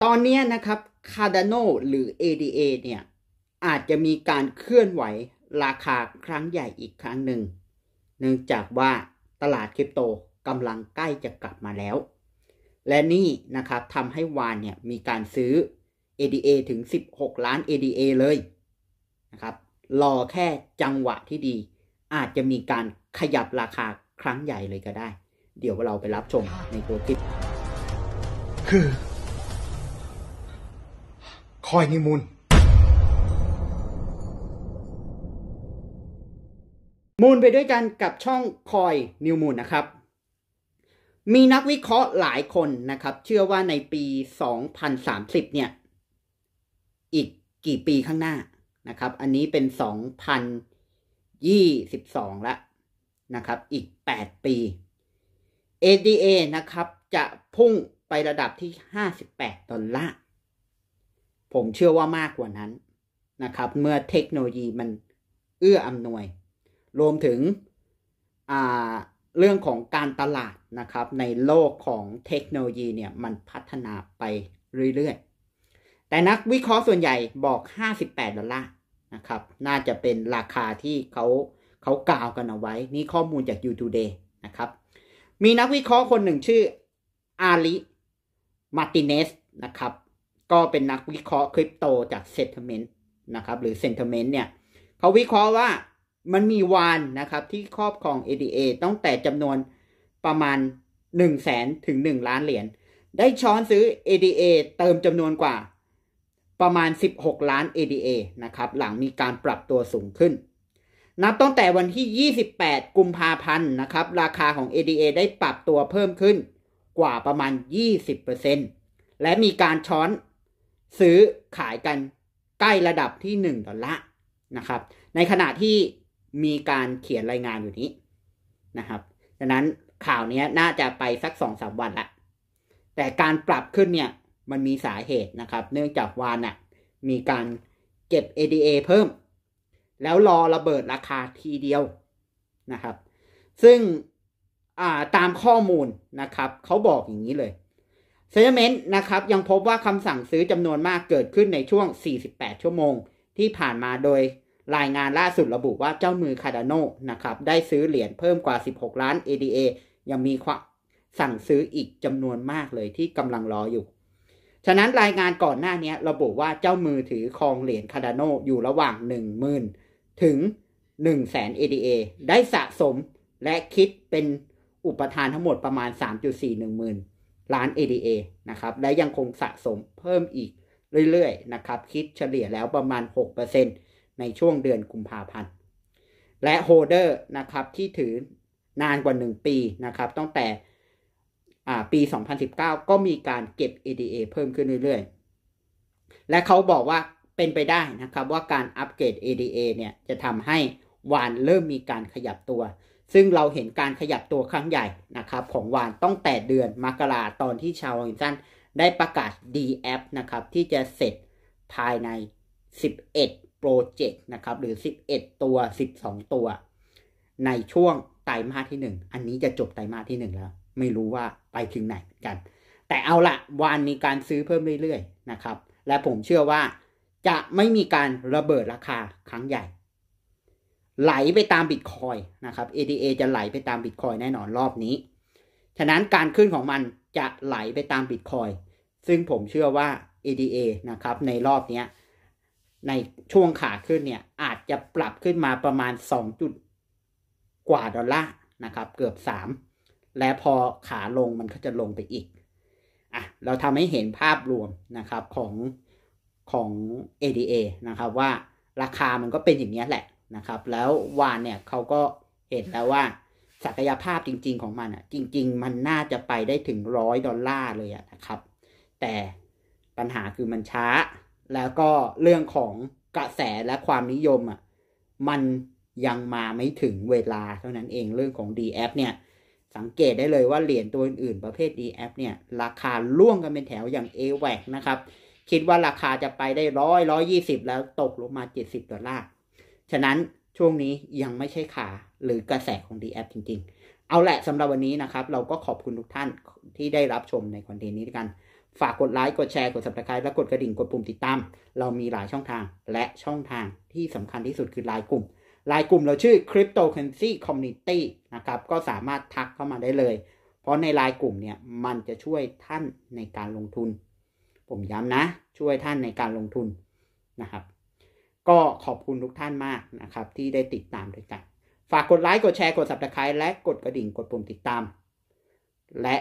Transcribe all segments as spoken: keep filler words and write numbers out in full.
ตอนนี้นะครับ Cardano หรือ เอ ดี เอ เนี่ยอาจจะมีการเคลื่อนไหวราคาครั้งใหญ่อีกครั้งหนึ่งเนื่องจากว่าตลาดคริปโตกำลังใกล้จะกลับมาแล้วและนี่นะครับทำให้วานเนี่ยมีการซื้อ เอ ดี เอ ถึงสิบหกล้าน เอ ดี เอ เลยนะครับรอแค่จังหวะที่ดีอาจจะมีการขยับราคาครั้งใหญ่เลยก็ได้เดี๋ยวเราไปรับชมในตัวคลิปคือคอยนิมูลมูลไปด้วยกันกับช่องคอยนิวมูลนะครับมีนักวิเคราะห์หลายคนนะครับเชื่อว่าในปีสองพันสามสิบเนี่ยอีกกี่ปีข้างหน้านะครับอันนี้เป็นสองพันยี่สิบสองแล้วนะครับอีกแปดปี เอ ดี เอ นะครับจะพุ่งไประดับที่ห้าสิบแปดดอลลาร์ผมเชื่อว่ามากกว่านั้นนะครับเมื่อเทคโนโลยีมันเอื้ออำนวยรวมถึงเรื่องของการตลาดนะครับในโลกของเทคโนโลยีเนี่ยมันพัฒนาไปเรื่อยๆแต่นักวิเคราะห์ส่วนใหญ่บอกห้าสิบแปดดอลลาร์นะครับน่าจะเป็นราคาที่เขาเขากล่าวกันเอาไว้นี่ข้อมูลจาก ยู ทูเดย์ นะครับมีนักวิเคราะห์คนหนึ่งชื่ออาริมาร์ติเนสนะครับก็เป็นนักวิเคราะห์คริปโตจาก Sentiment นะครับหรือ Sentiment เนี่ยเขาวิเคราะห์ว่ามันมีวานนะครับที่ครอบครอง เอ ดี เอ ตั้งแต่จำนวนประมาณ หนึ่งแสน ถึง หนึ่ง ล้านเหรียญได้ช้อนซื้อ เอ ดี เอ เติมจำนวนกว่าประมาณสิบหกล้าน เอ ดี เอ นะครับหลังมีการปรับตัวสูงขึ้นนับตั้งแต่วันที่ยี่สิบแปดกุมภาพันธ์นะครับราคาของ เอ ดี เอ ได้ปรับตัวเพิ่มขึ้นกว่าประมาณ ยี่สิบเปอร์เซ็นต์ และมีการช้อนซื้อขายกันใกล้ระดับที่หนึ่งดอลลาร์นะครับในขณะที่มีการเขียนรายงานอยู่นี้นะครับดังนั้นข่าวนี้น่าจะไปสัก สองถึงสาม วันละแต่การปรับขึ้นเนี่ยมันมีสาเหตุนะครับเนื่องจากวานน่ะมีการเก็บ เอ ดี เอ เพิ่มแล้วรอระเบิดราคาทีเดียวนะครับซึ่งตามข้อมูลนะครับเขาบอกอย่างนี้เลยSentiment นะครับยังพบว่าคำสั่งซื้อจำนวนมากเกิดขึ้นในช่วงสี่สิบแปดชั่วโมงที่ผ่านมาโดยรายงานล่าสุดระบุว่าเจ้ามือ Cardano นะครับได้ซื้อเหรียญเพิ่มกว่าสิบหกล้าน เอ ดี เอ ยังมีความสั่งซื้ออีกจำนวนมากเลยที่กำลังรออยู่ฉะนั้นรายงานก่อนหน้านี้ระบุว่าเจ้ามือถือครองเหรียญ Cardano อยู่ระหว่าง หนึ่งหมื่น ถึง หนึ่งแสน เอ ดี เอ ได้สะสมและคิดเป็นอุปทานทั้งหมดประมาณ สามจุดสี่หนึ่งหมื่นล้าน เอ ดี เอ นะครับและยังคงสะสมเพิ่มอีกเรื่อยๆนะครับคิดเฉลี่ยแล้วประมาณ หกเปอร์เซ็นต์ ในช่วงเดือนกุมภาพันธ์และโฮลเดอร์นะครับที่ถือนานกว่าหนึ่งปีนะครับตั้งแต่ปีสองพันสิบเก้าก็มีการเก็บ เอ ดี เอ เพิ่มขึ้นเรื่อยๆและเขาบอกว่าเป็นไปได้นะครับว่าการอัปเกรด เอ ดี เอ เนี่ยจะทำให้วานเริ่มมีการขยับตัวซึ่งเราเห็นการขยับตัวครั้งใหญ่นะครับของวานต้องแต่เดือนมกราตอนที่ชาวฮินสันได้ประกาศ ดี แอป นะครับที่จะเสร็จภายในสิบเอ็ดโปรเจกต์นะครับหรือสิบเอ็ดตัวสิบสองตัวในช่วงไตรมาสที่หนึ่งอันนี้จะจบไตรมาสที่หนึ่งแล้วไม่รู้ว่าไปถึงไหนเหมือนกันแต่เอาละวานมีการซื้อเพิ่มเรื่อยๆนะครับและผมเชื่อว่าจะไม่มีการระเบิดราคาครั้งใหญ่ไหลไปตามบิตคอยน์นะครับ เอ ดี เอ จะไหลไปตามบิตคอยน์แน่นอนรอบนี้ฉะนั้นการขึ้นของมันจะไหลไปตามบิตคอยน์ซึ่งผมเชื่อว่า เอ ดี เอ นะครับในรอบนี้ในช่วงขาขึ้นเนี่ยอาจจะปรับขึ้นมาประมาณสองจุดกว่าดอลลาร์นะครับเกือบสามและพอขาลงมันก็จะลงไปอีกอ่ะเราทำให้เห็นภาพรวมนะครับของของ เอ ดี เอ นะครับว่าราคามันก็เป็นอย่างนี้แหละนะครับแล้ววานเนี่ยเขาก็เห็นแล้วว่าศักยภาพจริงๆของมันอ่ะจริงๆมันน่าจะไปได้ถึงร้อยดอลลาร์เลยอ่ะนะครับแต่ปัญหาคือมันช้าแล้วก็เรื่องของกระแสและความนิยมอ่ะมันยังมาไม่ถึงเวลาเท่านั้นเองเรื่องของ ดี แอป เนี่ยสังเกตได้เลยว่าเหรียญตัวอื่นๆประเภท ดี แอป เนี่ยราคาล่วงกันเป็นแถวอย่าง เอ แวค นะครับคิดว่าราคาจะไปได้ร้อย ร้อยยี่สิบแล้วตกลงมาเจ็ดสิบดอลลาร์ฉะนั้นช่วงนี้ยังไม่ใช่ขาหรือกระแสของ ดี แอป จริงๆเอาแหละสำหรับวันนี้นะครับเราก็ขอบคุณทุกท่านที่ได้รับชมในคอนเทนต์นี้กันฝากกดไลค์กดแชร์กด ซับสไครบ์ และกดกระดิ่งกดปุ่มติดตามเรามีหลายช่องทางและช่องทางที่สำคัญที่สุดคือไลน์กลุ่มไลน์กลุ่มเราชื่อ Cryptocurrency Community นะครับก็สามารถทักเข้ามาได้เลยเพราะในไลน์กลุ่มเนี่ยมันจะช่วยท่านในการลงทุนผมย้ำนะช่วยท่านในการลงทุนนะครับก็ขอบคุณทุกท่านมากนะครับที่ได้ติดตามด้วยกันฝากกดไลค์กดแชร์กด ซับสไครบ์ และกดกระดิ่งกดปุ่มติดตามและ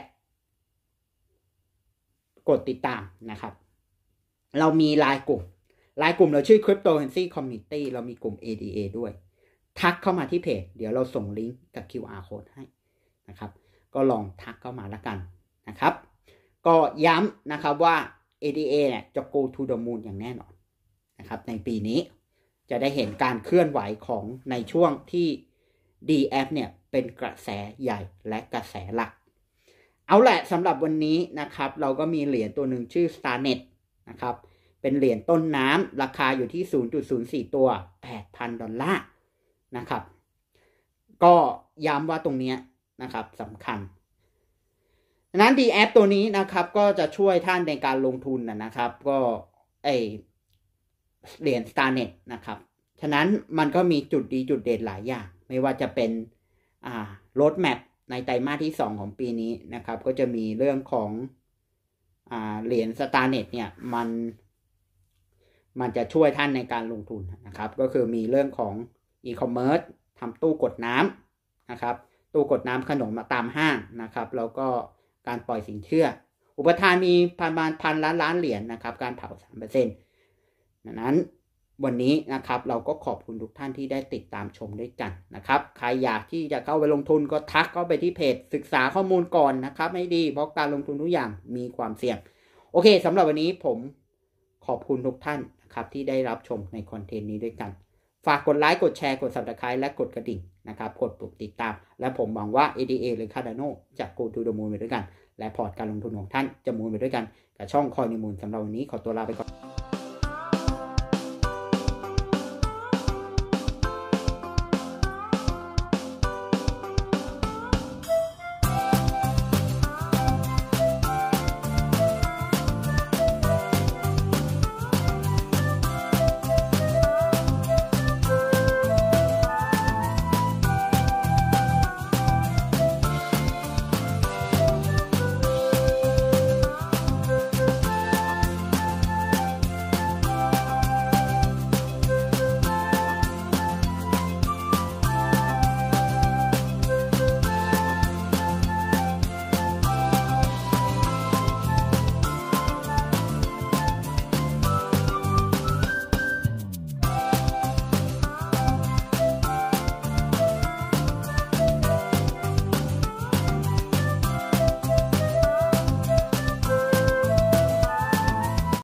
กดติดตามนะครับเรามีไลน์กลุ่มไลน์กลุ่มเราชื่อ Cryptocurrency Community เรามีกลุ่ม เอ ดี เอ ด้วยทักเข้ามาที่เพจเดี๋ยวเราส่งลิงก์กับ คิว อาร์ Code ให้นะครับก็ลองทักเข้ามาแล้วกันนะครับก็ย้ำนะครับว่า เอ ดี เอ เนี่ยจะ go to the moon อย่างแน่นอนนะครับในปีนี้จะได้เห็นการเคลื่อนไหวของในช่วงที่ ดี เอฟ เนี่ยเป็นกระแสใหญ่และกระแสหลักเอาแหละสำหรับวันนี้นะครับเราก็มีเหรียญตัวหนึ่งชื่อ Starnet นะครับเป็นเหรียญต้นน้ำราคาอยู่ที่ ศูนย์จุดศูนย์สี่ ตัว แปดพัน ดอลลาร์นะครับก็ย้ำว่าตรงนี้นะครับสำคัญดังนั้น ดี เอฟ ตัวนี้นะครับก็จะช่วยท่านในการลงทุนนะครับก็ไอเหรียญ Starnet นะครับฉะนั้นมันก็มีจุดดีจุดเด่นหลายอย่างไม่ว่าจะเป็นอ่า road map ในไตรมาสที่สองของปีนี้นะครับก็จะมีเรื่องของอ่าเหรียญ Starnet เนี่ยมันมันจะช่วยท่านในการลงทุนนะครับก็คือมีเรื่องของ e-commerce ทำตู้กดน้ำนะครับตู้กดน้ำขนมมาตามห้างนะครับแล้วก็การปล่อยสินเชื่ออุปทานมีประมาณพันล้านล้านเหรียญ นะครับการเผา สามเปอร์เซ็นต์ ดังนั้นวันนี้นะครับเราก็ขอบคุณทุกท่านที่ได้ติดตามชมด้วยกันนะครับใครอยากที่จะเข้าไปลงทุนก็ทักเข้าไปที่เพจศึกษาข้อมูลก่อนนะครับไม่ดีเพราะการลงทุนทุกอย่างมีความเสี่ยงโอเคสำหรับวันนี้ผมขอบคุณทุกท่านนะครับที่ได้รับชมในคอนเทนต์นี้ด้วยกันฝากกดไลค์กดแชร์กด ซับสไครบ์ และกดกระดิ่งนะครับกดปุ่มติดตามและผมหวังว่า เอ ดี เอ หรือ Cardano จะ go to the moon ไปด้วยกันและพอร์ตการลงทุนของท่านจะมูนไปด้วยกันกับช่อง Coin Moon สำหรับวันนี้ขอตัวลาไปก่อน